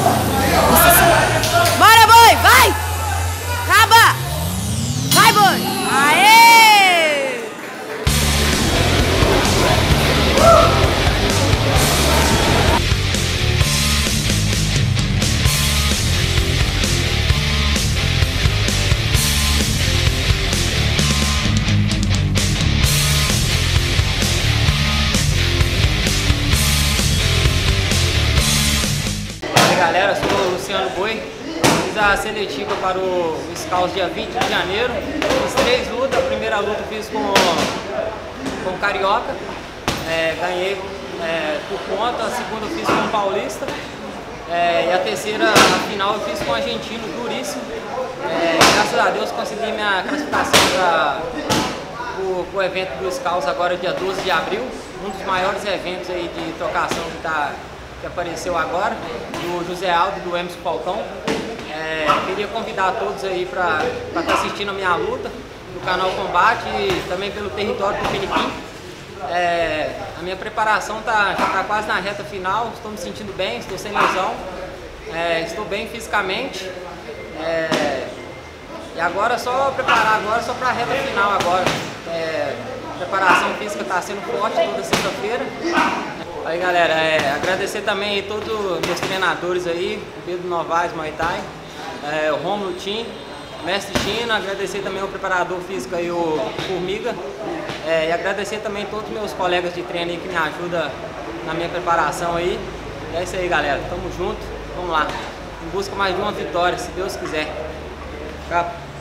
Bora, boi! Vai! Acaba! Vai, boi! Aê! Galera, sou o Luciano Boi, fiz a seletiva para o Scouts dia 20 de janeiro, fiz 3 lutas, a primeira luta fiz com o Carioca, ganhei por conta, a segunda fiz com o Paulista, e a terceira, a final, eu fiz com o argentino, duríssimo. Graças a Deus consegui minha classificação para o evento do Scouts agora dia 12 de abril, um dos maiores eventos aí de trocação que apareceu agora, do José Aldo e do Emerson Falcão. Queria convidar todos aí para estar assistindo a minha luta no canal Combate e também pelo território do Piniquim. A minha preparação já está quase na reta final, estou me sentindo bem, estou sem lesão, estou bem fisicamente. E agora só preparar agora só para a reta final agora. A preparação física está sendo forte toda sexta-feira. Aí galera, agradecer também a todos os meus treinadores aí, o Pedro Novaes, Muay Thai, o Romulo Tim, Mestre China, agradecer também ao preparador físico aí, o Formiga, e agradecer também a todos os meus colegas de treino aí que me ajudam na minha preparação aí. E é isso aí galera, tamo junto, vamos lá, em busca mais de uma vitória, se Deus quiser. Tchau.